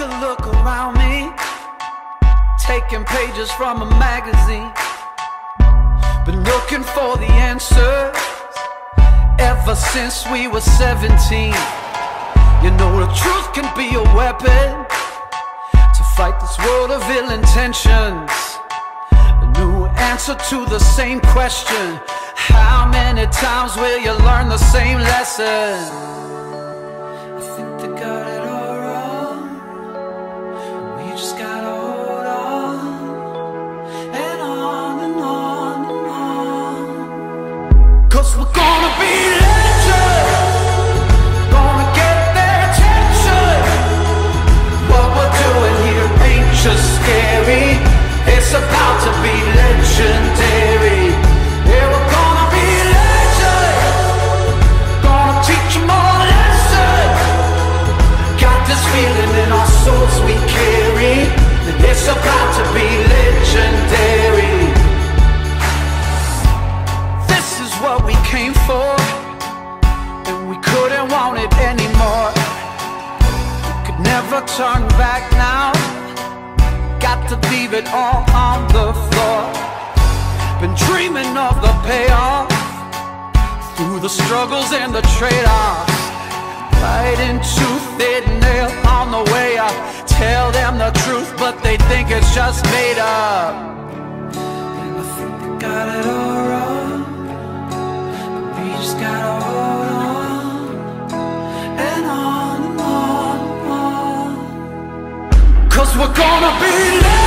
to look around me, taking pages from a magazine. Been looking for the answers ever since we were 17. You know the truth can be a weapon to fight this world of ill intentions. A new answer to the same question: how many times will you learn the same lesson? I think they got it all wrong. We just gotta hold on, and on and on and on. 'Cause we're gonna be legends, gonna get their attention. What we're doing here ain't just scary, it's about to be legendary. Yeah, we're gonna be legends, gonna teach them all a lesson. Got this feeling in our souls we carry, and it's about to be legendary. This is what we came for, and we couldn't want it anymore. We could never turn back now, got to leave it all on the floor. Been dreaming of the payoff, through the struggles and the trade-offs. Fighting tooth and nail on the way up. Tell them the truth, but they think it's just made up. And I think they got it all wrong, but we just gotta hold on, and on and on and on. 'Cause we're gonna be